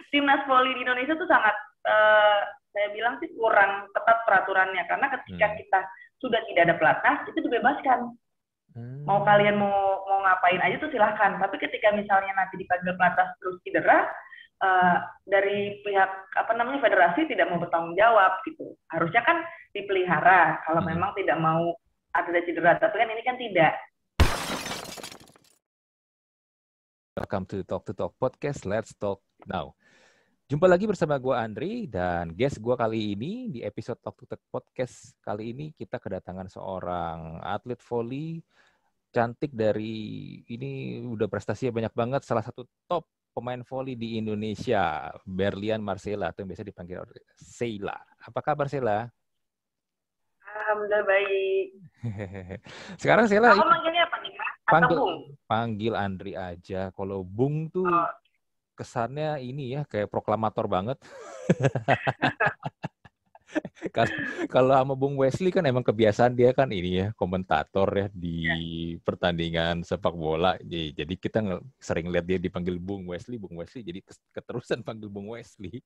timnas voli di Indonesia tuh sangat saya bilang sih kurang ketat peraturannya, karena ketika kita sudah tidak ada pelatnas itu dibebaskan. Mau kalian mau ngapain aja tuh silahkan. Tapi ketika misalnya nanti dipanggil pelatnas terus cedera, dari pihak federasi tidak mau bertanggung jawab gitu. Harusnya kan dipelihara kalau memang tidak mau ada cedera. Tapi kan ini kan tidak. Welcome to Talk Podcast. Let's talk now. Jumpa lagi bersama gue Andri dan guest gue kali ini di episode Talk Podcast kali ini kita kedatangan seorang atlet voli cantik dari ini udah prestasinya banyak banget, salah satu top pemain voli di Indonesia, Berlian Marcella atau yang biasa dipanggil Sheila. Apa kabar Sheila? Alhamdulillah baik. Sekarang Sheila kamu manggilnya apa nih, Mas? Atau Bung? Panggil Andri aja. Kalau Bung tuh kesannya ini ya kayak proklamator banget. Kalau sama Bung Wesley kan emang kebiasaan dia kan ini ya komentator ya di pertandingan sepak bola. Jadi kita sering lihat dia dipanggil Bung Wesley jadi keterusan panggil Bung Wesley.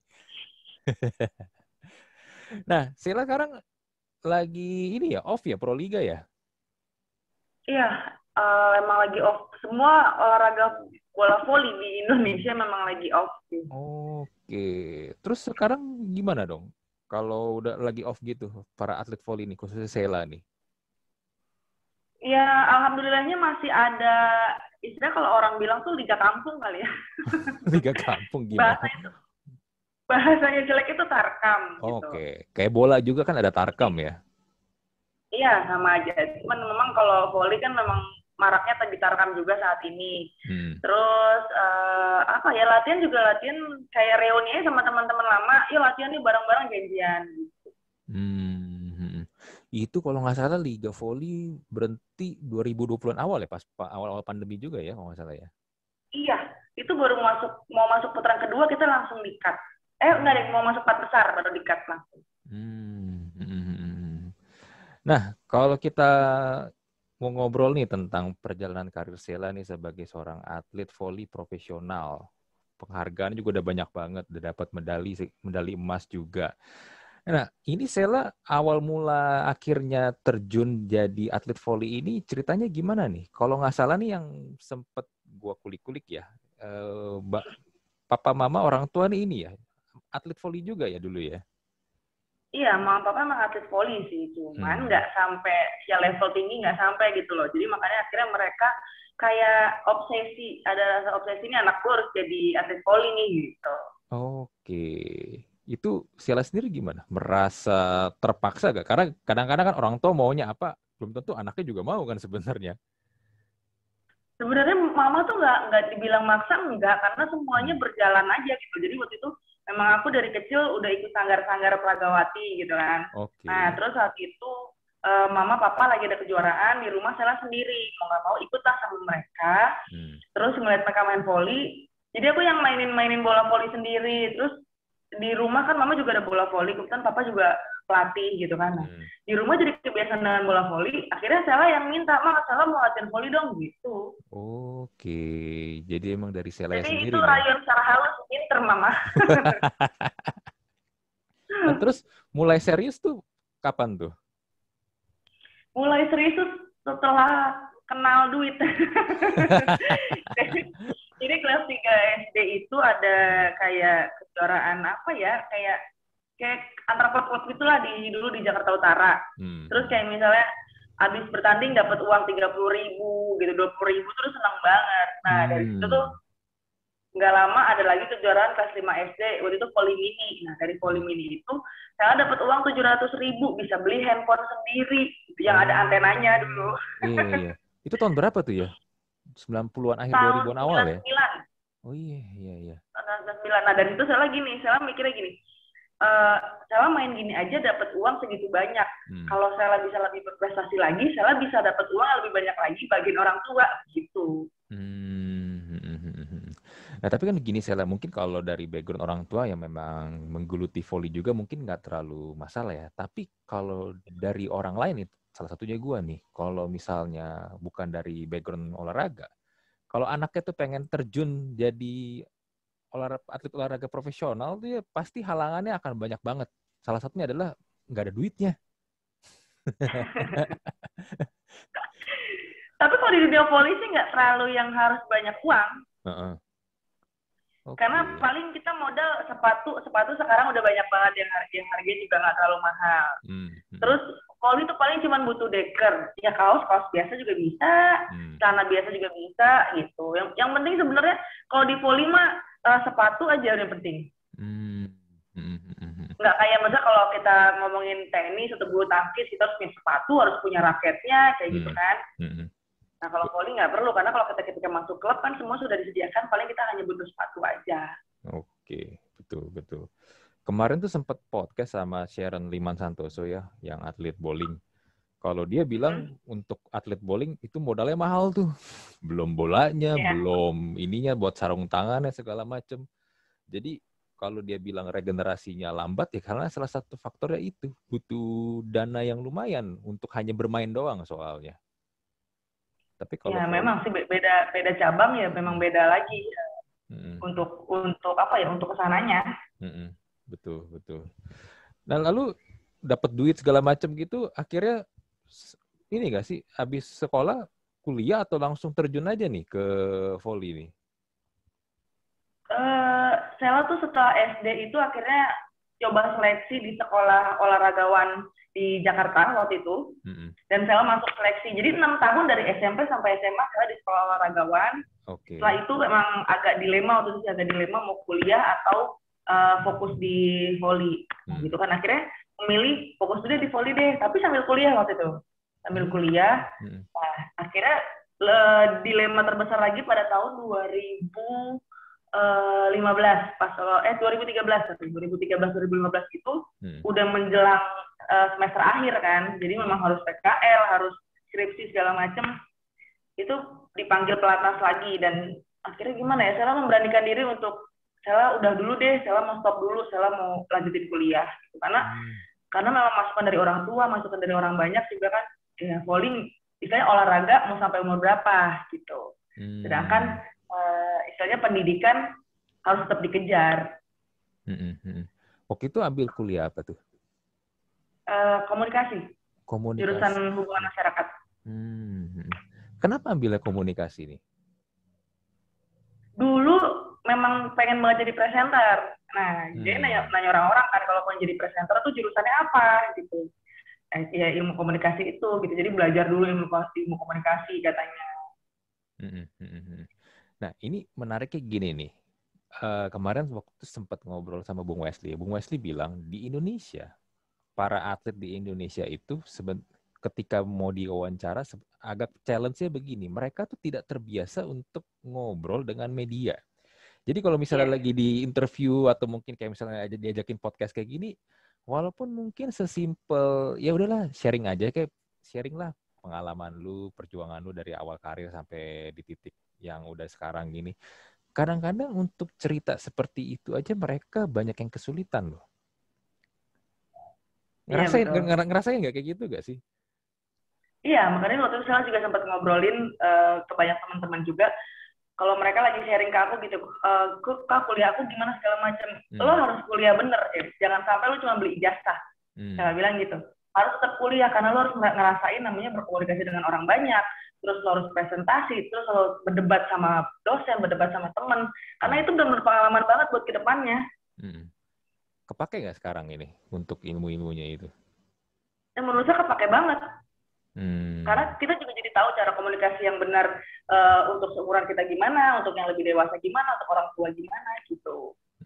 Nah, Sheila sekarang lagi ini ya off ya Pro Liga ya? Iya, emang lagi off. Semua olahraga bola voli di Indonesia memang lagi off. Oke, terus sekarang gimana dong? Kalau udah lagi off gitu, para atlet voli nih, khususnya Sheila nih. Ya, alhamdulillahnya masih ada, istilah kalau orang bilang tuh liga kampung kali ya. Liga kampung gimana? Bahasanya jelek itu tarkam. Oke, kayak bola juga kan ada tarkam ya? Iya, sama aja. Cuman memang kalau voli kan memang maraknya di tarkam juga saat ini. Terus latihan juga latihan kayak reuni sama teman-teman lama. Yuk latihan nih bareng-bareng janjian. Itu kalau nggak salah Liga Voli berhenti 2020-an awal ya, pas awal-awal pandemi juga ya kalau nggak salah ya. Iya, itu baru mau masuk putaran kedua kita langsung di-cut. Enggak deh, mau masuk 4 besar baru di-cut langsung. Nah, kalau kita mau ngobrol nih tentang perjalanan karir Sheila nih sebagai seorang atlet voli profesional. Penghargaan juga udah banyak banget, udah dapat medali emas juga. Nah, ini Sheila awal mula akhirnya terjun jadi atlet voli ini ceritanya gimana nih? Kalau nggak salah nih yang sempet gua kulik-kulik ya, papa mama orang tua nih ini ya, atlet voli juga ya dulu ya? Iya, mama papa emang atlet voli sih, cuman nggak sampai ya level tinggi, nggak sampai gitu loh. Jadi makanya akhirnya mereka kayak obsesi, ada rasa obsesi ini anak gue harus jadi atlet voli nih gitu. Oke. Itu Sheila sendiri gimana? Merasa terpaksa gak? Karena kadang-kadang kan orang tua maunya apa, belum tentu anaknya juga mau kan sebenarnya. Sebenarnya mama tuh nggak dibilang maksa, enggak, karena semuanya berjalan aja gitu. Jadi waktu itu memang aku dari kecil udah ikut sanggar-sanggar Pragawati gitu kan. Nah, terus saat itu mama papa lagi ada kejuaraan di rumah, saya sendiri mau nggak mau ikutlah sama mereka. Terus ngeliat mereka main voli, jadi aku yang mainin bola voli sendiri. Terus di rumah kan mama juga ada bola voli, kebetulan papa juga pelatih gitu kan. Di rumah jadi kebiasaan dengan bola voli, akhirnya Sheila yang minta, Sheila mau latihan voli dong gitu. Oke, jadi emang dari Sheila sendiri. Jadi itu rayuan secara halus, pinter mama. Nah, terus mulai serius tuh kapan tuh? Mulai serius setelah kenal duit. Jadi kelas 3 SD itu ada kayak kejuaraan kayak antara klub itulah dulu di Jakarta Utara. Terus kayak misalnya habis bertanding dapat uang 30.000 gitu, 20.000, terus senang banget. Nah dari situ tuh nggak lama ada lagi kejuaraan kelas 5 SD, waktu itu voli mini. Nah dari voli mini itu saya dapat uang 700.000, bisa beli handphone sendiri yang ada antenanya dulu. Iya. Itu tahun berapa tuh ya? 90-an akhir 2000-an awal ya? Oh iya. Tahun 99. Nah dari itu saya mikirnya gini, saya main gini aja dapat uang segitu banyak. Kalau saya bisa lebih berprestasi lagi, saya bisa dapat uang lebih banyak lagi bagian orang tua gitu. Nah tapi kan gini Sheila, mungkin kalau dari background orang tua yang memang menggeluti voli juga mungkin nggak terlalu masalah ya. Tapi kalau dari orang lain itu, salah satunya gue nih, kalau misalnya bukan dari background olahraga, kalau anaknya tuh pengen terjun jadi atlet olahraga profesional tuh ya pasti halangannya akan banyak banget. Salah satunya adalah nggak ada duitnya. Tapi kalau di dunia polisi nggak terlalu yang harus banyak uang. Uh-uh. Okay. Karena paling kita modal sepatu sekarang udah banyak banget yang harganya juga nggak terlalu mahal. Terus voli itu paling cuma butuh deker, ya kaos biasa juga bisa, celana biasa juga bisa gitu. Yang penting sebenarnya kalau di voli mah sepatu aja yang penting. Nggak kayak misalnya kalau kita ngomongin tenis atau bulu tangkis, kita harus punya sepatu, harus punya raketnya kayak gitu kan. Nah kalau voli nggak perlu, karena kalau kita ketika masuk klub kan semua sudah disediakan, paling kita hanya butuh sepatu aja. Oke, betul. Kemarin tuh sempat podcast sama Sharon Liman Santoso ya, yang atlet bowling. Kalau dia bilang untuk atlet bowling itu modalnya mahal tuh. Belum bolanya, belum ininya buat sarung tangannya segala macem. Jadi kalau dia bilang regenerasinya lambat ya karena salah satu faktornya itu. Butuh dana yang lumayan untuk hanya bermain doang soalnya. Tapi kalau ya memang sih beda cabang ya memang beda lagi untuk apa ya untuk kesananya. Betul. Nah lalu dapat duit segala macam gitu akhirnya ini nggak sih habis sekolah kuliah atau langsung terjun aja nih ke volley nih? Saya tuh setelah SD itu akhirnya coba seleksi di sekolah olahragawan di Jakarta waktu itu. Dan saya masuk seleksi. Jadi 6 tahun dari SMP sampai SMA saya di sekolah olahragawan. Okay. Setelah itu memang agak dilema waktu itu mau kuliah atau fokus di volley. Gitu kan akhirnya memilih fokus dulu di volley deh, tapi sambil kuliah waktu itu. Sambil kuliah. Nah, akhirnya dilema terbesar lagi pada tahun 2015 pas 2015 itu udah menjelang semester akhir kan, jadi memang harus PKL, harus skripsi segala macem, itu dipanggil pelatnas lagi dan akhirnya gimana ya, saya memberanikan diri untuk saya udah dulu deh, saya mau stop dulu, saya mau lanjutin kuliah gitu. Karena memang masukan dari orang tua, masukan dari orang banyak juga kan, ya volley istilahnya olahraga mau sampai umur berapa gitu, sedangkan istilahnya pendidikan harus tetap dikejar. Waktu itu ambil kuliah apa tuh? Komunikasi. Jurusan hubungan masyarakat. Kenapa ambilnya komunikasi nih? Dulu memang pengen banget jadi presenter. Nah, jadi nanya orang-orang kan kalau mau jadi presenter tuh jurusannya apa gitu. Ya ilmu komunikasi itu gitu. Jadi belajar dulu ilmu komunikasi katanya. Nah, ini menariknya gini nih. Kemarin waktu sempat ngobrol sama Bung Wesley. Bung Wesley bilang di Indonesia, para atlet di Indonesia itu ketika mau diwawancara agak challenge-nya begini. Mereka tuh tidak terbiasa untuk ngobrol dengan media. Jadi kalau misalnya lagi di interview atau mungkin kayak misalnya diajakin podcast kayak gini, walaupun mungkin sesimpel ya udahlah sharing aja, kayak sharing lah pengalaman lu, perjuangan lu dari awal karir sampai di titik yang udah sekarang gini. Kadang-kadang untuk cerita seperti itu aja mereka banyak yang kesulitan loh. Ngerasain nggak kayak gitu nggak sih? Iya, makanya waktu itu saya juga sempat ngobrolin ke banyak teman-teman juga. Kalau mereka lagi sharing ke aku gitu, Kak kuliah aku gimana segala macam. Lo harus kuliah bener ya, jangan sampai lo cuma beli ijazah. Saya bilang gitu. Harus tetap kuliah karena lo harus ngerasain namanya berkomunikasi dengan orang banyak. Terus lo harus presentasi, terus lo berdebat sama dosen, berdebat sama teman. Karena itu benar-benar pengalaman banget buat kedepannya. Kepake nggak sekarang ini untuk ilmu-ilmunya itu? Ya, menurut saya kepake banget. Karena kita juga jadi tahu cara komunikasi yang benar untuk seumuran kita gimana, untuk yang lebih dewasa gimana, untuk orang tua gimana gitu.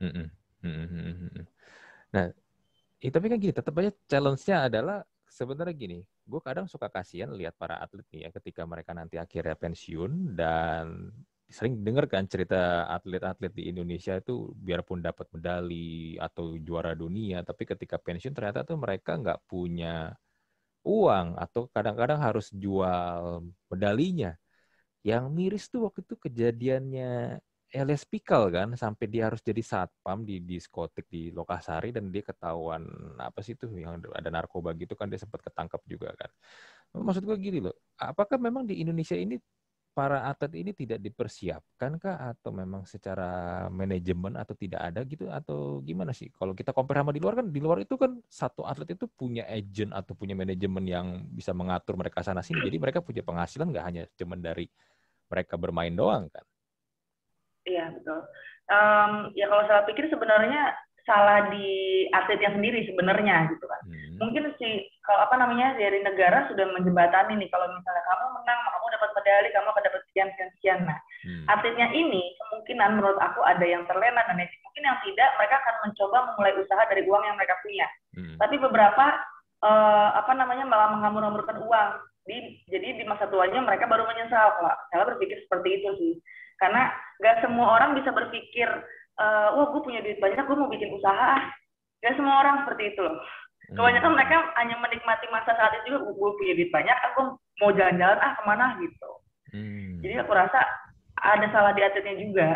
Nah, tapi kan gini, tetap aja challenge-nya adalah sebenarnya gini, gue kadang suka kasihan lihat para atlet nih ya ketika mereka nanti akhirnya pensiun dan sering dengar kan cerita atlet-atlet di Indonesia itu biarpun dapat medali atau juara dunia, tapi ketika pensiun ternyata tuh mereka nggak punya uang atau kadang-kadang harus jual medalinya. Yang miris tuh waktu itu kejadiannya Elias Pikal kan, sampai dia harus jadi satpam di diskotik di Lokasari dan dia ketahuan apa sih tuh yang ada narkoba gitu kan, dia sempat ketangkap juga kan. Maksud gue gini loh, apakah memang di Indonesia ini para atlet ini tidak dipersiapkan kah atau memang secara manajemen atau tidak ada gitu atau gimana sih? Kalau kita compare sama di luar kan, di luar itu kan satu atlet itu punya agent atau punya manajemen yang bisa mengatur mereka sana sini. Jadi mereka punya penghasilan nggak hanya cuma dari mereka bermain doang kan? Iya, betul. Ya kalau saya pikir sebenarnya salah di atletnya sendiri sebenarnya gitu kan. Mungkin kalau apa namanya dari negara sudah menjembatani nih kalau misalnya kamu menang, kamu dapat medali, kamu akan dapat sekian sekian sekian. Nah, atletnya ini kemungkinan menurut aku ada yang terlena dan mungkin yang tidak, mereka akan mencoba memulai usaha dari uang yang mereka punya. Tapi beberapa apa namanya malah menghambur-hamburkan uang. Jadi di masa tuanya mereka baru menyesal. Kalau saya berpikir seperti itu sih. Karena nggak semua orang bisa berpikir, wah gue punya duit banyak, gue mau bikin usaha. Nggak semua orang seperti itu loh. Kebanyakan mereka hanya menikmati masa saat itu juga, gue punya duit banyak, aku mau jalan-jalan, kemana gitu. Jadi aku rasa ada salah di atletnya juga.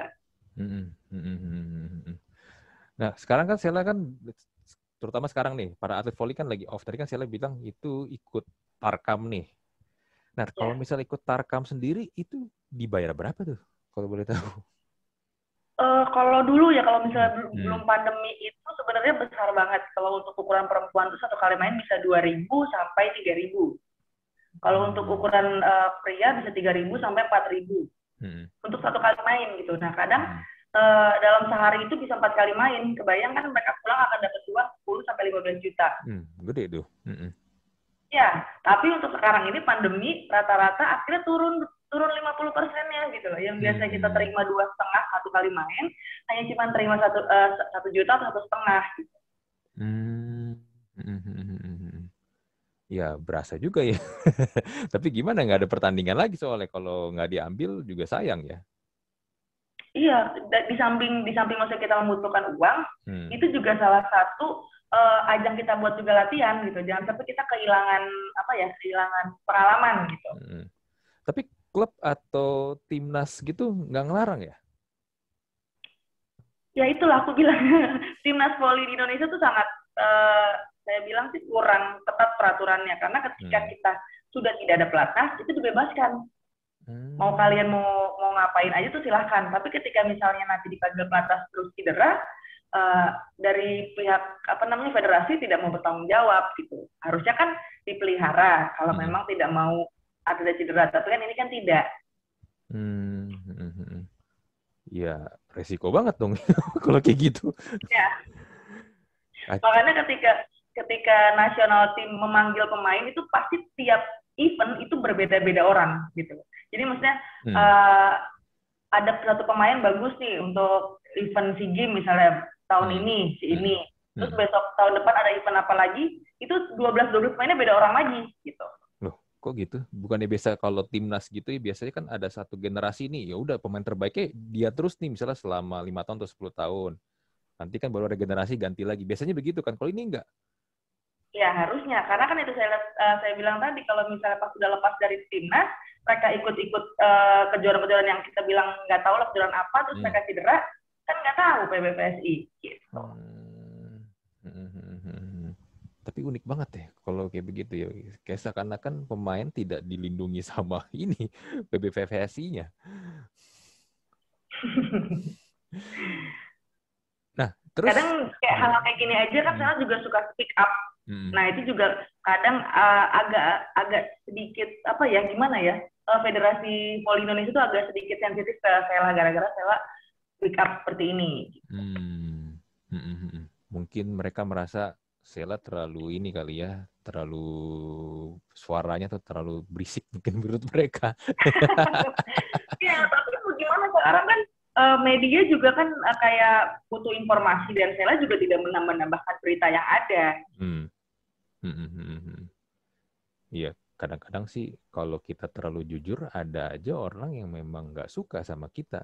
Nah, sekarang kan Sheila kan, terutama sekarang nih, para atlet voli kan lagi off. Tadi kan Sheila bilang itu ikut Tarkam nih. Nah, kalau misalnya ikut Tarkam sendiri, itu dibayar berapa tuh? Kalau boleh tahu. Kalau dulu ya, kalau misalnya belum pandemi itu sebenarnya besar banget. Kalau untuk ukuran perempuan itu satu kali main bisa 2.000 sampai 3.000. Kalau untuk ukuran pria bisa 3.000 sampai 4.000. Untuk satu kali main gitu. Nah kadang dalam sehari itu bisa 4 kali main. Kebayang kan mereka pulang akan dapat uang 10 sampai 15 juta. Gede tuh. Ya, tapi untuk sekarang ini pandemi rata-rata akhirnya turun 50%-nya gitu loh. Yang biasa kita terima 2,5 satu kali main, hanya cuma terima 1 juta atau 1,5 gitu. Ya berasa juga ya. Tapi gimana, nggak ada pertandingan lagi soalnya kalau nggak diambil juga sayang ya. Iya, di samping maksudnya kita membutuhkan uang, itu juga salah satu ajang kita buat juga latihan gitu. Jangan sampai kita kehilangan kehilangan pengalaman gitu. Tapi klub atau timnas gitu nggak ngelarang ya? Ya itulah aku bilang timnas voli di Indonesia tuh sangat saya bilang sih kurang ketat peraturannya, karena ketika kita sudah tidak ada pelatnas itu dibebaskan. Mau kalian mau ngapain aja tuh silahkan. Tapi ketika misalnya nanti dipanggil pelatnas terus cedera, dari pihak federasi tidak mau bertanggung jawab gitu. Harusnya kan dipelihara kalau memang tidak mau ada cedera. Tapi kan ini kan tidak. Ya resiko banget dong kalau kayak gitu. Ya. Makanya ketika nasional tim memanggil pemain itu pasti tiap event itu berbeda-beda orang gitu. Jadi maksudnya ada satu pemain bagus nih untuk event SEA Games misalnya tahun ini ini. Terus besok tahun depan ada event apa lagi, itu 12 pemainnya beda orang lagi gitu. Loh, kok gitu? Bukannya biasa kalau timnas gitu ya biasanya kan ada satu generasi nih, ya udah pemain terbaiknya dia terus nih misalnya selama 5 tahun atau 10 tahun. Nanti kan baru ada generasi ganti lagi. Biasanya begitu kan. Kalau ini enggak? Ya harusnya, karena kan itu saya bilang tadi, kalau misalnya pas sudah lepas dari timnas, mereka ikut-ikut kejuaraan-kejuaraan yang kita bilang nggak tahu lah kejuaraan apa, terus mereka cedera, kan nggak tahu PBPSI. Gitu. Tapi unik banget ya kalau kayak begitu ya. Kayak seakan-akan pemain tidak dilindungi sama ini PBVSI-nya. Nah, terus kadang kayak hal kayak gini aja kan saya juga suka speak up. Nah itu juga kadang agak sedikit gimana ya, Federasi Voli Indonesia itu agak sedikit sensitif ke Sheila gara-gara Sheila speak up seperti ini. Mungkin mereka merasa Sheila terlalu ini kali ya, terlalu suaranya tuh terlalu berisik mungkin menurut mereka. Ya tapi gimana sekarang kan media juga kan kayak butuh informasi, dan Sheila juga tidak menambahkan berita yang ada. Iya, kadang-kadang sih kalau kita terlalu jujur, ada aja orang yang memang nggak suka sama kita.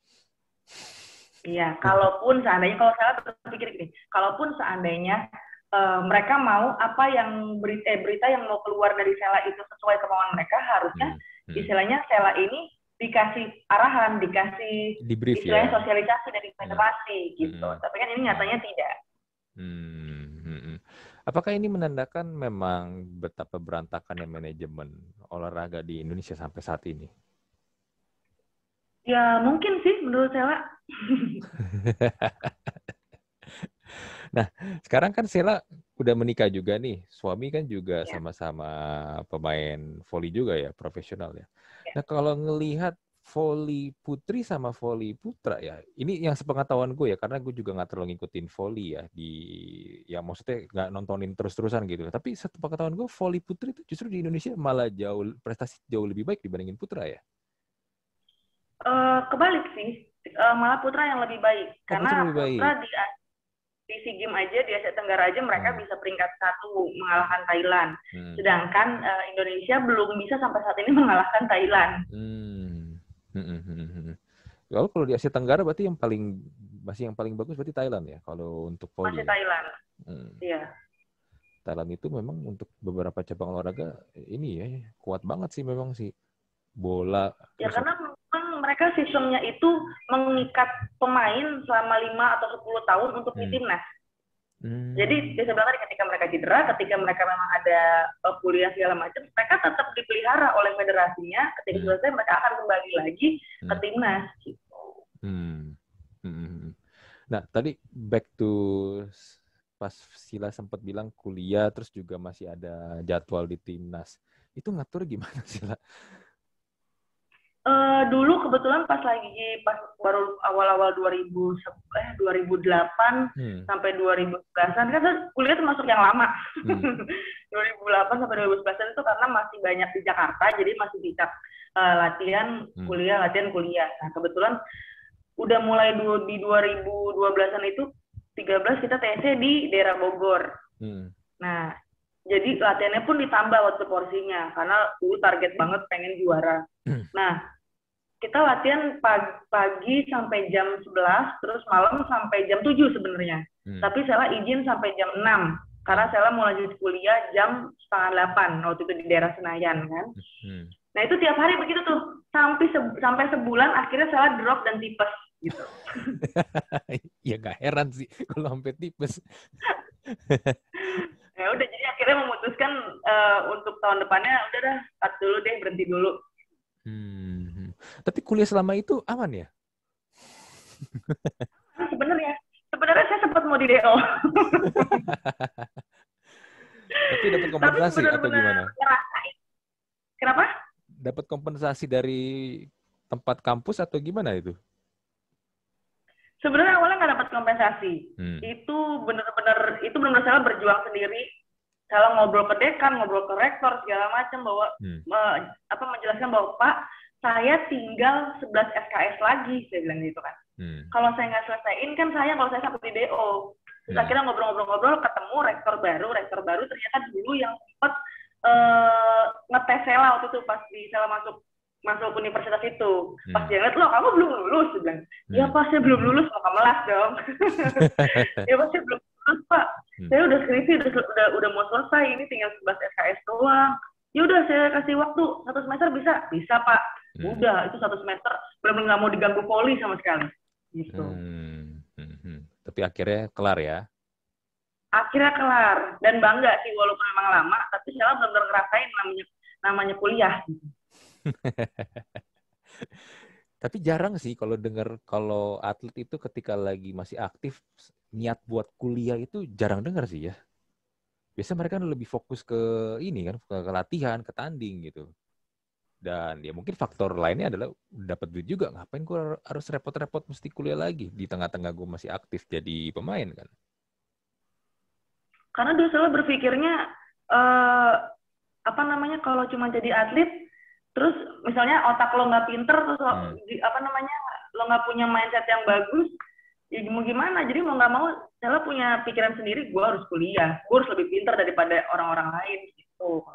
Iya, kalaupun seandainya, kalau saya berpikir gini, kalaupun seandainya mereka mau apa yang berita yang mau keluar dari Sheila itu sesuai kemauan mereka, harusnya istilahnya Sheila ini dikasih arahan, dikasih istilahnya sosialisasi dari federasi gitu. Tapi kan ini nyatanya tidak. Apakah ini menandakan memang betapa berantakannya manajemen olahraga di Indonesia sampai saat ini? Ya mungkin sih menurut Sela. Nah, sekarang kan Sheila udah menikah juga nih. Suami kan juga Ya, sama-sama pemain voli juga ya, profesional ya. ya. Nah, kalau ngelihat voli putri sama voli putra ya, ini yang sepengetahuan gue ya, karena gue juga nggak terlalu ngikutin voli ya ya maksudnya nggak nontonin terus-terusan gitu. Tapi sepengetahuan gue, voli putri itu justru di Indonesia malah prestasi jauh lebih baik dibandingin putra ya. Kebalik sih, malah putra yang lebih baik Oh, putra karena lebih baik. putra di SEA Games aja, di Asia Tenggara aja mereka bisa peringkat 1 mengalahkan Thailand. Sedangkan Indonesia belum bisa sampai saat ini mengalahkan Thailand. Kalau di Asia Tenggara berarti masih yang paling bagus berarti Thailand ya kalau untuk Masih voli ya. Thailand. Iya. Thailand itu memang untuk beberapa cabang olahraga ini ya kuat banget sih memang sih. Bola Ya terus karena memang mereka sistemnya itu mengikat pemain selama 5 atau 10 tahun untuk di timnas. Jadi sebenarnya ketika mereka cedera, ketika mereka memang ada kuliah segala macam, mereka tetap dipelihara oleh federasinya. Ketika selesai mereka akan kembali lagi ke timnas. Gitu. Nah tadi back to pas Sila sempat bilang kuliah terus juga masih ada jadwal di timnas. Itu ngatur gimana Sila? Dulu kebetulan pas baru awal-awal 2008 sampai 2011-an kan kuliah termasuk yang lama. 2008 sampai 2011-an itu karena masih banyak di Jakarta, jadi masih bisa latihan kuliah. Nah, kebetulan udah mulai di 2012-an itu 13 kita TC di daerah Bogor. Nah, jadi latihannya pun ditambah waktu porsinya karena dulu target banget pengen juara. Nah, kita latihan pagi sampai jam 11, terus malam sampai jam 7 sebenarnya. Tapi Sela izin sampai jam 6, karena Sela mau lanjut kuliah jam 7:30, waktu itu di daerah Senayan kan. Nah itu tiap hari begitu tuh, sampai sebulan akhirnya Sela drop dan tipes gitu. Ya gak heran sih kalau sampai tipes. Ya udah, jadi akhirnya memutuskan untuk tahun depannya udah dah cut dulu deh, berhenti dulu. Tapi kuliah selama itu aman ya? Sebenarnya saya sempat mau di DO. Tapi dapat kompensasi atau gimana? Kenapa? Dapat kompensasi dari tempat kampus atau gimana itu? Sebenarnya awalnya nggak dapat kompensasi. Itu benar-benar saya berjuang sendiri. Saya ngobrol ke dekan, ngobrol ke rektor segala macam bahwa menjelaskan bahwa Pak, saya tinggal 11 SKS lagi, saya bilang gitu kan. Kalau saya nggak selesaiin kan sayang kalau saya sampai di DO. Terus akhirnya ngobrol-ngobrol ketemu rektor baru ternyata dulu yang sempat ngetes Sela waktu itu pas di Sela masuk universitas itu. Pas dia lihat, loh kamu belum lulus, dia bilang. Ya Pak, saya belum lulus, mau melas dong. Ya Pak, saya belum lulus Pak. Saya udah skripsi, udah mau selesai, ini tinggal 11 SKS doang. Ya udah, saya kasih waktu 1 semester bisa? Bisa Pak. Udah, itu 1 semester benar-benar nggak mau diganggu poli sama sekali. Gitu. Tapi akhirnya kelar ya? Akhirnya kelar. Dan bangga sih, walaupun memang lama, tapi saya benar-benar ngerasain namanya kuliah. Tapi jarang sih kalau dengar kalau atlet itu ketika lagi masih aktif niat buat kuliah itu jarang dengar sih ya. Biasanya mereka lebih fokus ke ini kan, ke latihan, ke tanding gitu. Dan ya mungkin faktor lainnya adalah dapat duit juga. Ngapain gue harus repot-repot mesti kuliah lagi di tengah-tengah gue masih aktif jadi pemain kan? Karena dulu selalu berpikirnya kalau cuma jadi atlet, terus misalnya otak lo nggak pinter, terus lo nggak punya mindset yang bagus, ya mau gimana? Jadi mau nggak mau, saya punya pikiran sendiri, gue harus kuliah, gue harus lebih pinter daripada orang-orang lain gitu.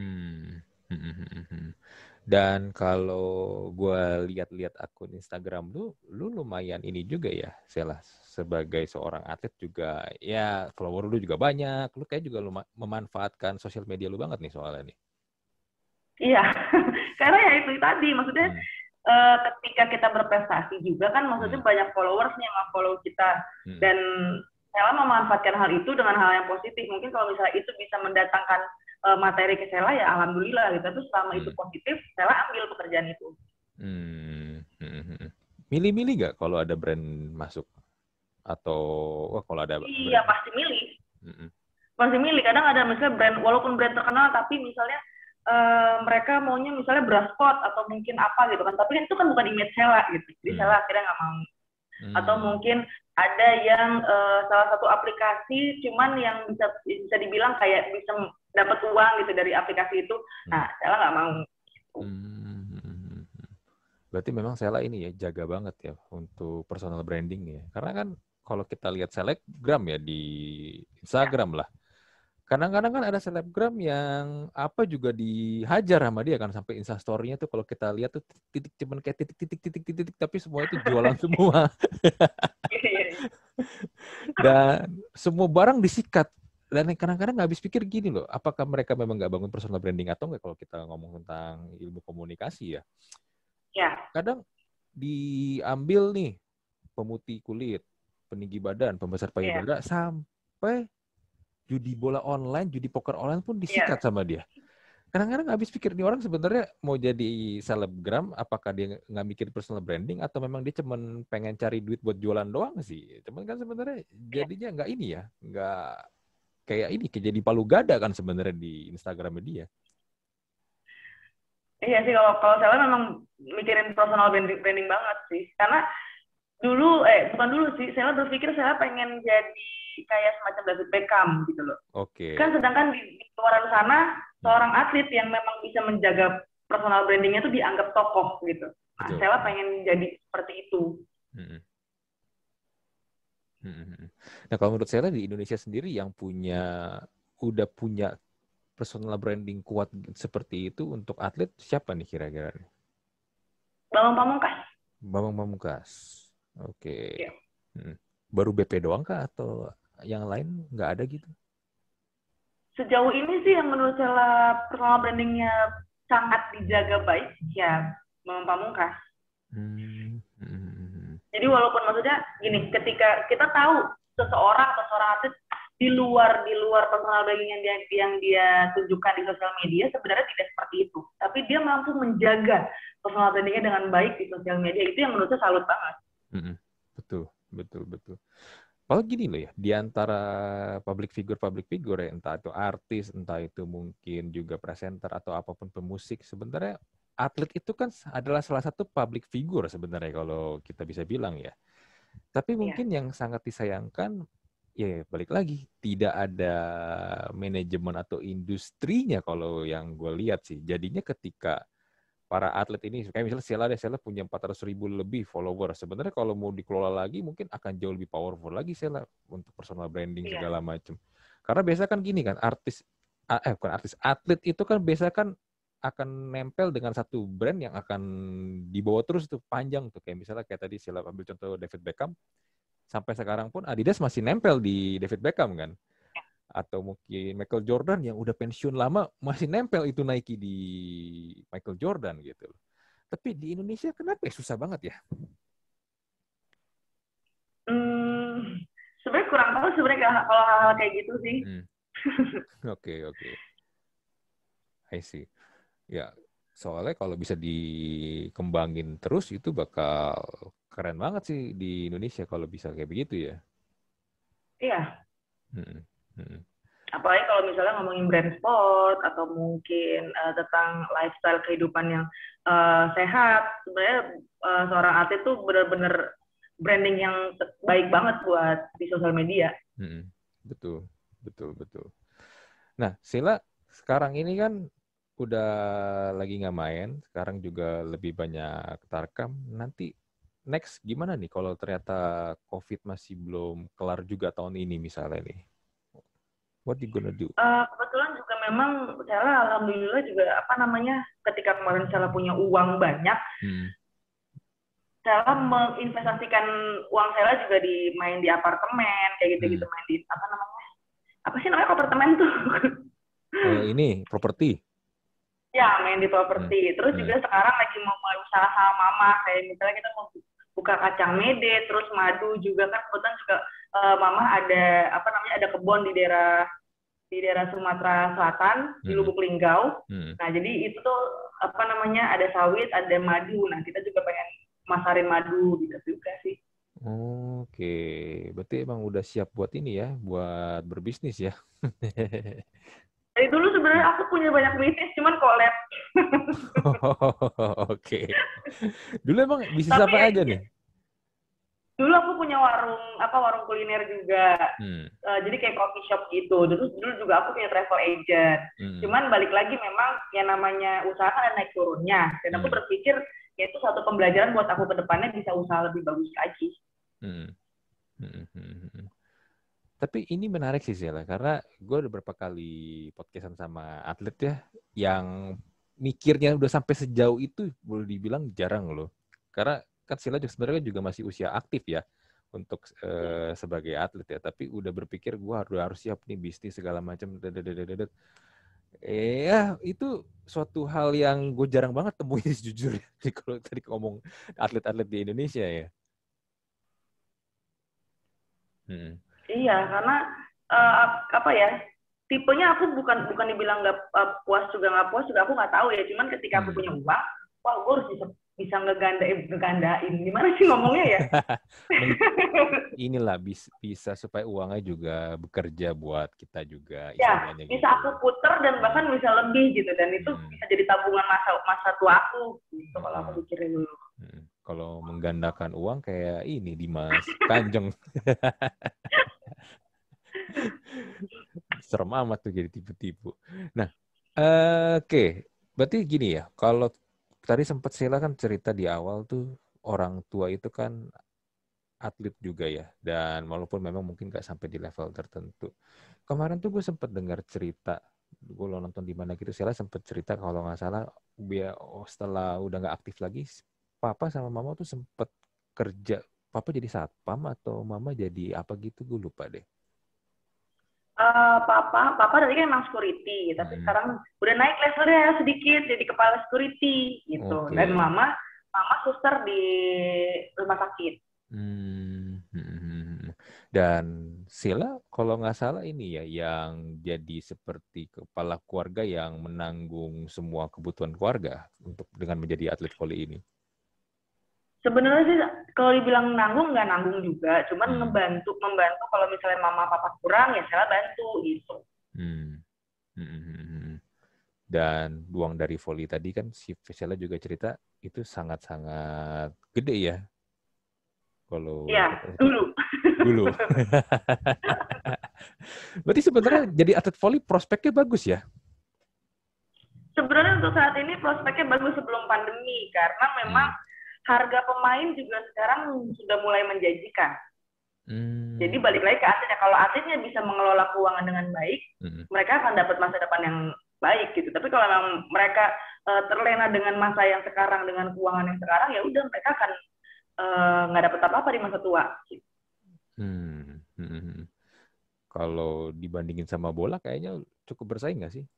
Dan kalau gue lihat-lihat akun Instagram lu lumayan ini juga ya, Sela, sebagai seorang atlet juga, ya follower lu juga banyak, lu kayak juga lu memanfaatkan sosial media lu banget nih soalnya nih. Iya, karena ya itu tadi, maksudnya ketika kita berprestasi juga kan, maksudnya banyak followers nih yang follow kita, dan Sela memanfaatkan hal itu dengan hal yang positif. Mungkin kalau misalnya itu bisa mendatangkan materi ke Sela, ya alhamdulillah gitu. Terus selama itu positif, Sela ambil pekerjaan itu. Milih-milih nggak kalau ada brand masuk? Atau kalau ada Iya, brand? pasti milih. Pasti milih. Kadang ada misalnya brand, walaupun brand terkenal, tapi misalnya mereka maunya misalnya Brasport atau mungkin apa gitu kan. Tapi itu kan bukan image Sheila gitu. Jadi Sheila akhirnya nggak mau. Atau mungkin ada yang salah satu aplikasi cuman yang bisa dibilang kayak bisa dapat uang gitu dari aplikasi itu. Nah, Sheila nggak mau. Berarti memang Sheila ini ya jaga banget ya untuk personal branding ya. Karena kan kalau kita lihat selebgram ya di Instagram lah. Kadang-kadang kan ada selebgram yang apa juga dihajar sama dia kan, sampai Instastory-nya tuh kalau kita lihat tuh titik cuman kayak titik tapi semua itu jualan semua. Dan semua barang disikat. Dan kadang-kadang nggak habis pikir gini loh, apakah mereka memang nggak bangun personal branding atau nggak kalau kita ngomong tentang ilmu komunikasi ya. Ya. Kadang diambil nih pemutih kulit, peninggi badan, pembesar payudara, sampai judi bola online, judi poker online pun disikat sama dia. Kadang-kadang habis pikir nih orang sebenarnya mau jadi selebgram, apakah dia nggak mikir personal branding atau memang dia cuma pengen cari duit buat jualan doang sih. Cuman kan sebenarnya jadinya nggak ini ya, nggak kayak ini, kayak jadi palu gada kan sebenarnya di Instagram dia. Iya sih, kalau saya memang mikirin personal branding banget sih. Karena bukan dulu sih, saya berpikir saya pengen jadi kayak semacam David Beckham gitu loh. Oke. Kan sedangkan di luar sana, seorang atlet yang memang bisa menjaga personal brandingnya itu dianggap tokoh gitu. Nah, saya pengen jadi seperti itu. Nah, kalau menurut saya di Indonesia sendiri yang udah punya personal branding kuat seperti itu untuk atlet siapa nih kira-kira? Bambang Pamungkas. Bambang Pamungkas. Oke. Ya. Baru BP doang kah atau yang lain nggak ada gitu? Sejauh ini sih yang menurut saya personal brandingnya sangat dijaga baik ya Bambang Pamungkas. Jadi walaupun maksudnya gini, ketika kita tahu seseorang atau seorang atlet di luar personal branding yang dia tunjukkan di sosial media sebenarnya tidak seperti itu, tapi dia mampu menjaga personal brandingnya dengan baik di sosial media. Itu yang menurut saya salut banget. Betul. Kalau gini loh ya, di antara public figure ya, entah itu artis, entah itu mungkin juga presenter atau apapun pemusik, sebenarnya atlet itu kan adalah salah satu public figure sebenarnya kalau kita bisa bilang ya. Tapi mungkin yang sangat disayangkan, ya balik lagi, tidak ada manajemen atau industrinya kalau yang gue lihat sih. Jadinya ketika para atlet ini, kayak misalnya Sheila punya 400.000 lebih follower. Sebenarnya kalau mau dikelola lagi, mungkin akan jauh lebih powerful lagi Sheila untuk personal branding segala macam. Karena biasa kan gini kan, atlet itu kan biasa kan akan nempel dengan satu brand yang akan dibawa terus tuh panjang tuh. Kayak misalnya kayak tadi Sheila ambil contoh David Beckham, sampai sekarang pun Adidas masih nempel di David Beckham kan. Atau mungkin Michael Jordan yang udah pensiun lama masih nempel itu Nike di Michael Jordan gitu. Tapi di Indonesia kenapa ya susah banget ya? Sebenarnya kurang tahu sebenarnya kalau hal-hal kayak gitu sih. Oke. I see. Ya, soalnya kalau bisa dikembangin terus itu bakal keren banget sih di Indonesia kalau bisa kayak begitu ya. Iya. Apalagi kalau misalnya ngomongin brand sport atau mungkin tentang lifestyle kehidupan yang sehat, sebenarnya seorang atlet tuh benar-benar branding yang baik banget buat di sosial media. Betul. Nah, Sheila sekarang ini kan udah lagi nggak main, sekarang juga lebih banyak tarkam. Nanti next gimana nih kalau ternyata COVID masih belum kelar juga tahun ini misalnya nih? What you gonna do? Kebetulan juga memang Sheila alhamdulillah juga ketika kemarin Sheila punya uang banyak, Sheila menginvestasikan uang Sheila juga main di apartemen kayak gitu-gitu, main di apa sih namanya apartemen tuh? Ini properti. Ya, main di properti. Terus juga sekarang lagi mau mulai usaha sama mama, kayak misalnya kita mau buka kacang mede, terus madu juga kan kebetulan juga mama ada kebun di daerah Sumatera Selatan, di Lubuk Linggau. Nah, jadi itu tuh ada sawit, ada madu. Nah, kita juga pengen masarin madu gitu juga sih. Oke, berarti emang udah siap buat ini ya, buat berbisnis ya. Dari dulu sebenarnya aku punya banyak bisnis, cuman collab. Oke. Dulu emang bisnis Tapi apa aja nih? dulu aku punya warung kuliner juga. Hmm. Jadi kayak coffee shop gitu. Dulu juga aku punya travel agent. Cuman balik lagi memang yang namanya usaha kan ada naik turunnya. Dan aku berpikir ya itu satu pembelajaran buat aku ke depannya bisa usaha lebih bagus lagi. Tapi ini menarik sih Zela, karena gue udah beberapa kali podcastan sama atlet ya, yang mikirnya udah sampai sejauh itu boleh dibilang jarang loh. Karena kan Sila sebenarnya juga masih usia aktif ya untuk sebagai atlet ya, tapi udah berpikir gue harus siap nih bisnis segala macam. Ya itu suatu hal yang gue jarang banget temuin sejujurnya. Kalau tadi ngomong atlet-atlet di Indonesia ya. Iya, karena apa ya? Tipenya aku bukan dibilang nggak puas juga aku nggak tahu ya. Cuman ketika aku punya uang, wah gue harus bisa ngegandain. Gimana sih ngomongnya ya? Inilah bisa supaya uangnya juga bekerja buat kita juga. Ya, bisa gitu. aku puter dan bahkan bisa lebih gitu. Dan itu bisa jadi tabungan masa tua aku. Gitu kalau aku pikirin dulu. Kalau menggandakan uang kayak ini Dimas Kanjeng. Serem amat tuh jadi tipu-tipu. Nah, oke. Berarti gini ya, kalau tadi sempat Sheila kan cerita di awal tuh orang tua itu kan atlet juga ya, dan walaupun memang mungkin nggak sampai di level tertentu. Kemarin tuh gue sempat dengar cerita, gue lo nonton di mana gitu, Sheila sempat cerita kalau nggak salah, setelah udah nggak aktif lagi, papa sama mama tuh sempat kerja, papa jadi satpam atau mama jadi apa gitu, gue lupa deh. Papa tadi kan emang security, tapi sekarang udah naik levelnya sedikit jadi kepala security gitu. Okay. Dan mama suster di rumah sakit. Dan Sheila kalau nggak salah ini ya yang jadi seperti kepala keluarga yang menanggung semua kebutuhan keluarga untuk dengan menjadi atlet voli ini. Sebenarnya sih kalau dibilang nanggung nggak nanggung juga, cuman membantu kalau misalnya mama papa kurang ya saya bantu gitu. Dan uang dari voli tadi kan si Sheila juga cerita itu sangat-sangat gede ya. Kalau ya, dulu. Berarti sebenarnya jadi atlet voli prospeknya bagus ya? Sebenarnya untuk saat ini prospeknya bagus sebelum pandemi karena memang harga pemain juga sekarang sudah mulai menjanjikan. Jadi balik lagi ke atletnya. Kalau atletnya bisa mengelola keuangan dengan baik, mereka akan dapat masa depan yang baik gitu. Tapi kalau memang mereka terlena dengan masa yang sekarang, dengan keuangan yang sekarang, ya udah mereka akan nggak dapat apa-apa di masa tua. Kalau dibandingin sama bola, kayaknya cukup bersaing nggak sih?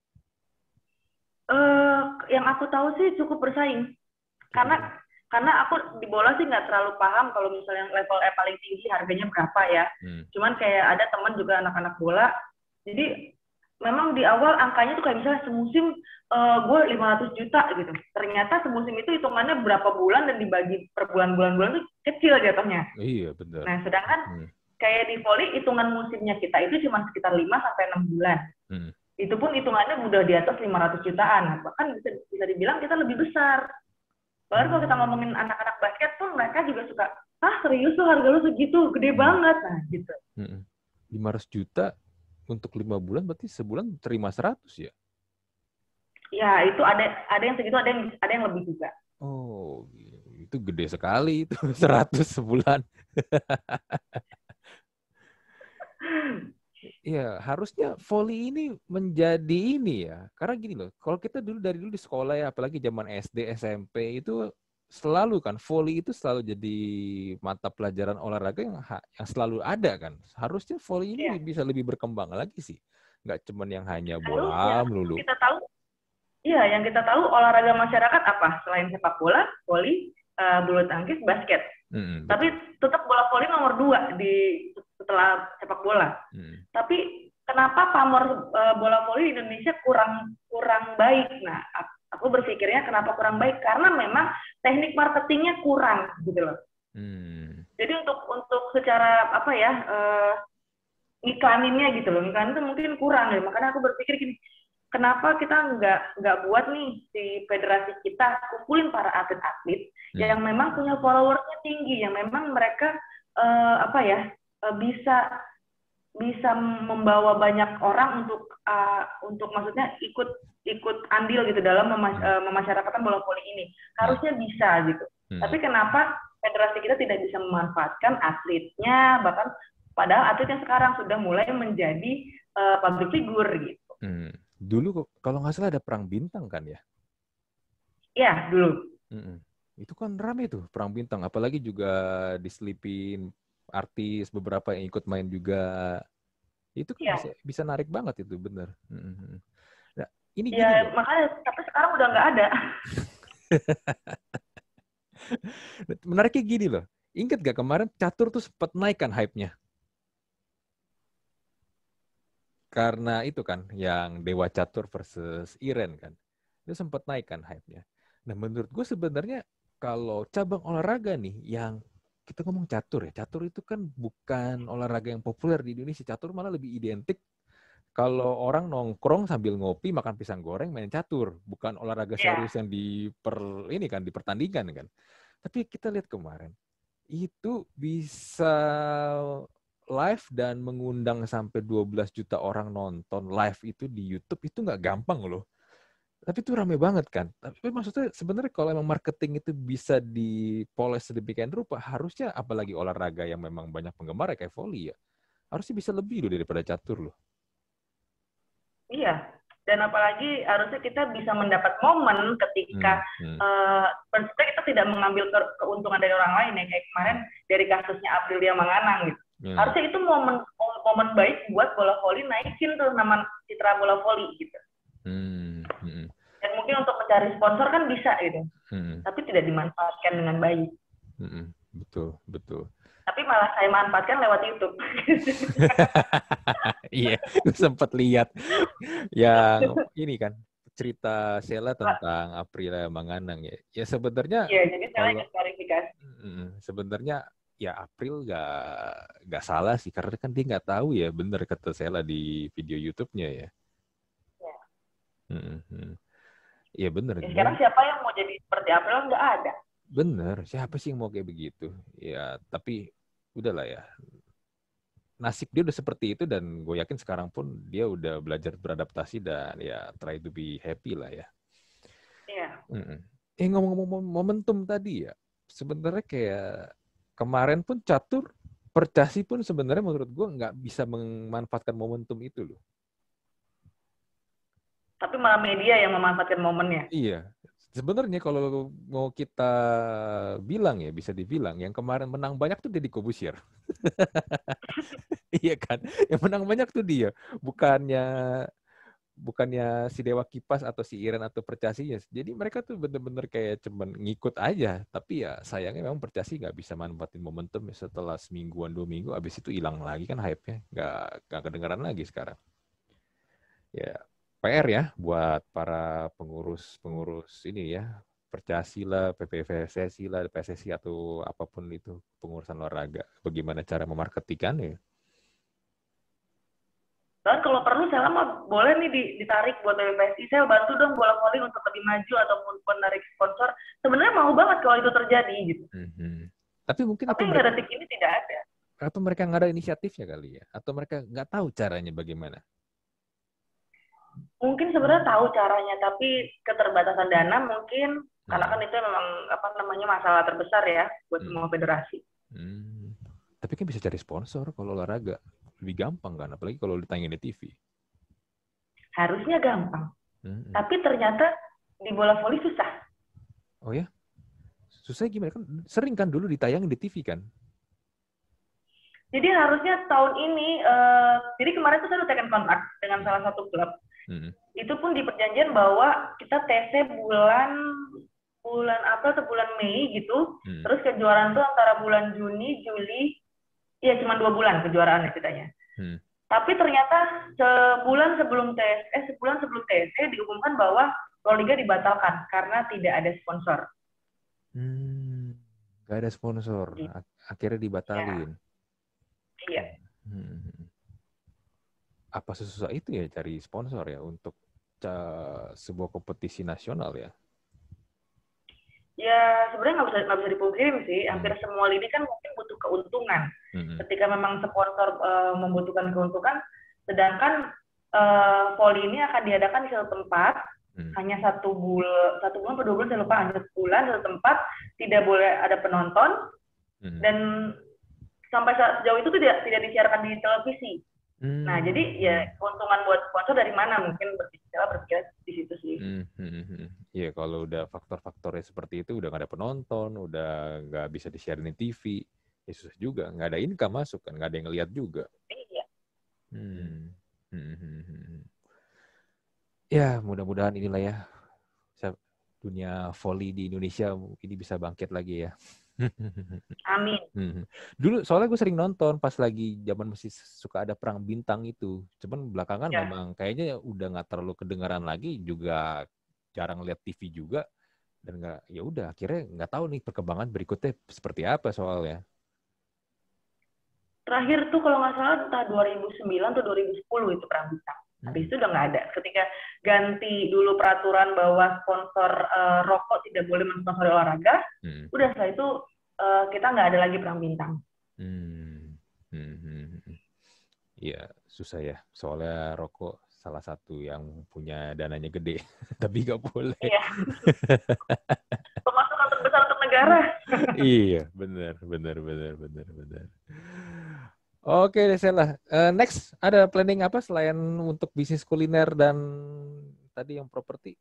Yang aku tahu sih cukup bersaing. Karena aku di bola sih nggak terlalu paham kalau misalnya level paling tinggi harganya berapa ya. Cuman kayak ada teman juga anak-anak bola. Jadi memang di awal angkanya tuh kayak misalnya semusim gue 500 juta gitu. Ternyata semusim itu hitungannya berapa bulan dan dibagi per bulan-bulan tuh kecil jatuhnya. Iya, benar. Nah, sedangkan kayak di voli hitungan musimnya kita itu cuma sekitar 5 sampai 6 bulan. Itu pun hitungannya udah di atas 500 jutaan. Bahkan bisa dibilang kita lebih besar. Bahkan kalau kita ngomongin anak-anak basket pun mereka juga suka, serius tuh harga lu segitu, gede banget. Nah, gitu. 500 juta untuk 5 bulan berarti sebulan terima 100 ya? Ya, itu ada yang segitu, ada yang lebih juga. Oh, itu gede sekali itu 100 sebulan. Ya, harusnya voli ini menjadi ini ya. Karena gini loh, kalau kita dari dulu di sekolah ya, apalagi zaman SD, SMP itu selalu kan voli itu selalu jadi mata pelajaran olahraga yang selalu ada kan. Harusnya voli ini bisa lebih berkembang lagi sih. Nggak cuman yang hanya bola melulu. Yang kita tahu olahraga masyarakat apa? Selain sepak bola, voli, bulu tangkis, basket. Tapi tetap bola voli nomor 2 setelah sepak bola. Tapi kenapa pamor bola voli di Indonesia kurang baik? Nah, aku Aku berpikirnya kenapa kurang baik, karena memang teknik marketingnya kurang gitu loh. Jadi untuk secara apa ya, iklaninnya gitu loh, iklan itu mungkin kurang ya. Makanya aku berpikir gini, kenapa kita nggak buat nih di federasi kita kumpulin para atlet-atlet yang memang punya followersnya tinggi, yang memang mereka apa ya, bisa membawa banyak orang untuk maksudnya ikut andil gitu dalam memasyarakatkan bola voli ini. Harusnya bisa gitu. Tapi kenapa federasi kita tidak bisa memanfaatkan atletnya, bahkan padahal atlet yang sekarang sudah mulai menjadi public figure gitu. Dulu kalau nggak salah ada perang bintang kan ya? Iya, dulu. Itu kan rame tuh perang bintang, apalagi juga diselipin artis beberapa yang ikut main juga. Itu kan bisa narik banget itu, bener. Nah, ini gini loh. Makanya tapi sekarang udah nggak ada. Menariknya gini loh. Ingat gak kemarin catur tuh sempat naik kan hype-nya? Karena itu kan yang Dewa Catur versus Iren kan. Itu sempat naik kan hype-nya. Nah, menurut gue sebenarnya kalau cabang olahraga nih yang kita ngomong catur ya. Catur itu kan bukan olahraga yang populer di Indonesia. Catur malah lebih identik kalau orang nongkrong sambil ngopi, makan pisang goreng, main catur. Bukan olahraga serius yang dipertandingkan kan. Tapi kita lihat kemarin, itu bisa live dan mengundang sampai 12 juta orang nonton live itu di YouTube, itu nggak gampang loh. Tapi itu rame banget kan. Tapi maksudnya sebenarnya kalau emang marketing itu bisa dipoles sedemikian rupa, harusnya apalagi olahraga yang memang banyak penggemar ya, kayak volley ya, harusnya bisa lebih loh daripada catur loh. Iya, dan apalagi harusnya kita bisa mendapat momen ketika sebenarnya kita tidak mengambil keuntungan dari orang lain ya, kayak kemarin dari kasusnya Aprilia Manganang gitu. Harusnya itu momen baik buat bola voli, naikin tuh nama citra bola voli gitu. Dan mungkin untuk mencari sponsor kan bisa gitu, tapi tidak dimanfaatkan dengan baik. Betul. Tapi malah saya manfaatkan lewat YouTube. Iya, sempat lihat yang ini kan cerita Sheila tentang Aprilia Manganang ya. Ya sebenarnya. Iya, jadi saya ingin klarifikasi. Sebenarnya ya April nggak salah sih, karena kan dia nggak tahu ya, bener kata Sheila di video YouTube-nya ya. Iya bener. Ya, sekarang siapa yang mau jadi seperti April? Nggak ada. Bener, siapa sih yang mau kayak begitu? Ya tapi udahlah ya. Nasib dia udah seperti itu dan gue yakin sekarang pun dia udah belajar beradaptasi dan ya try to be happy lah ya. Iya. Ngomong-ngomong momentum tadi ya, sebenarnya kayak kemarin pun catur, Percasi pun sebenarnya menurut gue nggak bisa memanfaatkan momentum itu loh. Tapi malah media yang memanfaatkan momennya. Iya. Sebenarnya kalau mau kita bilang ya, bisa dibilang yang kemarin menang banyak tuh Deddy Corbuzier. Iya kan? Yang menang banyak tuh dia. Bukannya si Dewa Kipas atau si Iren atau Percasinya. Jadi mereka tuh bener-bener kayak cuman ngikut aja. Tapi ya sayangnya memang Percasi nggak bisa manfaatin momentum ya, setelah semingguan 2 minggu. Abis itu hilang lagi kan hype-nya. Nggak kedengeran lagi sekarang. Ya PR ya buat para pengurus ini ya. Percasi lah, PPVSSI lah, PSSI atau apapun itu pengurusan olahraga. Bagaimana cara memarketikannya? Dan kalau perlu saya mah boleh nih ditarik buat PPSI. Saya bantu dong bola voli untuk lebih maju ataupun menarik sponsor. Sebenarnya mau banget kalau itu terjadi gitu. Tapi mungkin hingga detik ini tidak ada. Atau mereka nggak ada inisiatifnya kali ya? Atau mereka nggak tahu caranya bagaimana? Mungkin sebenarnya tahu caranya, tapi keterbatasan dana mungkin. Karena kan itu memang masalah terbesar ya buat semua federasi. Tapi kan bisa cari sponsor kalau olahraga. Lebih gampang kan, apalagi kalau ditayangin di TV. Harusnya gampang. Tapi ternyata di bola voli susah. Oh ya? Susah gimana? Kan sering kan dulu ditayangin di TV kan? Jadi harusnya tahun ini, jadi kemarin tuh saya udah tekan kontrak dengan salah satu klub. Itu pun di perjanjian bahwa kita TC bulan April atau bulan Mei gitu. Terus kejuaraan tuh antara bulan Juni, Juli, ya cuma 2 bulan kejuaraan ceritanya. Tapi ternyata sebulan sebelum TC diumumkan bahwa Proliga dibatalkan karena tidak ada sponsor. Nggak ada sponsor, akhirnya dibatalin. Iya. Apa sesusah itu ya cari sponsor ya untuk sebuah kompetisi nasional ya? Ya sebenarnya nggak bisa dipungkirin sih. Hampir semua lini kan mungkin butuh keuntungan. Ketika memang sponsor membutuhkan keuntungan, sedangkan voli ini akan diadakan di satu tempat, hanya satu bulan atau 2 bulan, saya lupa, hanya sebulan satu tempat, tidak boleh ada penonton, dan sampai sejauh itu tidak disiarkan di televisi. Nah, jadi ya keuntungan buat sponsor dari mana? Mungkin berpikir di situ sih. Iya, kalau udah faktor-faktornya seperti itu, udah nggak ada penonton, udah nggak bisa disiarin di TV, ya susah juga. Nggak ada income masuk kan, nggak ada yang ngeliat juga. Iya. Ya, mudah-mudahan inilah ya, dunia volley di Indonesia ini bisa bangkit lagi ya. Amin. Dulu soalnya gue sering nonton pas lagi zaman masih suka ada perang bintang itu. Cuman belakangan memang kayaknya udah nggak terlalu kedengaran lagi, juga jarang lihat TV juga, dan nggak, ya udah akhirnya nggak tahu nih perkembangan berikutnya seperti apa soalnya. Terakhir tuh kalau nggak salah entah 2009 atau 2010 itu perang bintang. Habis itu udah nggak ada. Ketika ganti dulu peraturan bahwa sponsor rokok tidak boleh mensponsori olahraga, udah setelah itu kita nggak ada lagi perang bintang. Iya, susah ya. Soalnya rokok salah satu yang punya dananya gede, tapi nggak boleh. Iya. Pemasukan terbesar untuk negara. Iya, benar. Oke, Desela. Next, ada planning apa selain untuk bisnis kuliner dan tadi yang properti?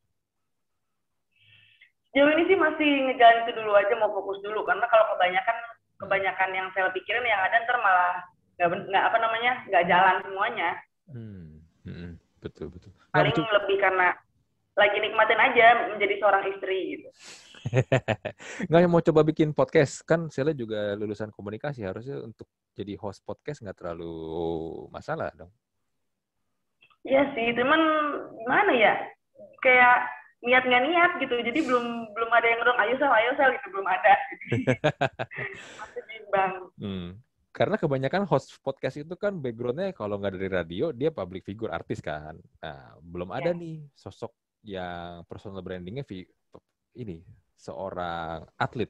Jauh ini sih masih ngejalan itu dulu aja, mau fokus dulu. Karena kalau kebanyakan yang saya pikirin yang ada ntar malah nggak jalan semuanya. Betul. Paling lebih karena lagi nikmatin aja menjadi seorang istri gitu. Nggak mau coba bikin podcast, kan Sela juga lulusan komunikasi, harusnya untuk jadi host podcast nggak terlalu masalah dong. Iya sih, cuman gimana ya, kayak niat nggak niat gitu, jadi belum ada yang ngedong ayo sel gitu, belum ada. Masih bimbang. Karena kebanyakan host podcast itu kan background-nya kalau nggak dari radio, dia public figure, artis kan. Nah, belum ada nih sosok yang personal branding-nya ini seorang atlet.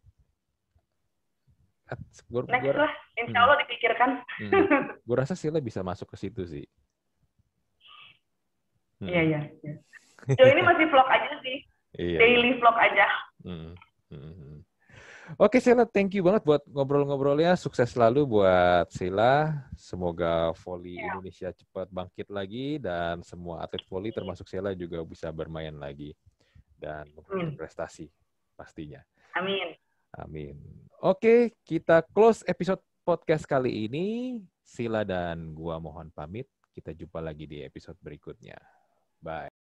Next lah, insya Allah dipikirkan. Gue rasa Sila bisa masuk ke situ sih. Iya. Jauh ini masih vlog aja sih. Daily vlog aja. Oke Sila, thank you banget buat ngobrol-ngobrolnya. Sukses selalu buat Sila. Semoga volley Indonesia cepat bangkit lagi dan semua atlet volley termasuk Sila juga bisa bermain lagi dan berprestasi pastinya. Amin. Oke, kita close episode podcast kali ini. Sila dan gua mohon pamit. Kita jumpa lagi di episode berikutnya. Bye.